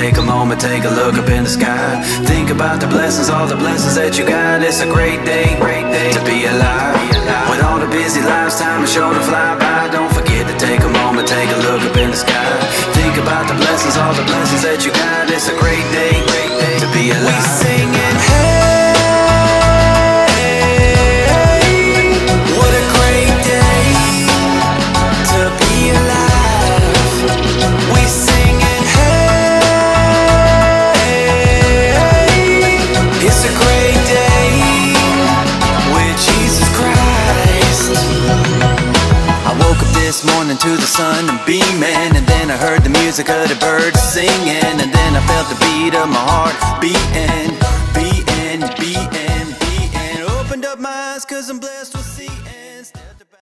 take a moment, take a look up in the sky. Think about the blessings, all the blessings that you got. It's a great day to be alive. With all the busy lives, time is sure to fly by. Don't forget to take a moment, take a look up in the sky. Think about the blessings, all the blessings that you got. It's a great day to be alive. We singing hey, what a great day to be alive. We singing hey, it's a great day with Jesus Christ. I woke up this morning to the sun and beaming, and then I heard the music of the birds singing, and then I felt the beat of my heart beating, beating, beating, beating. Opened up my eyes 'cause I'm blessed with seeing.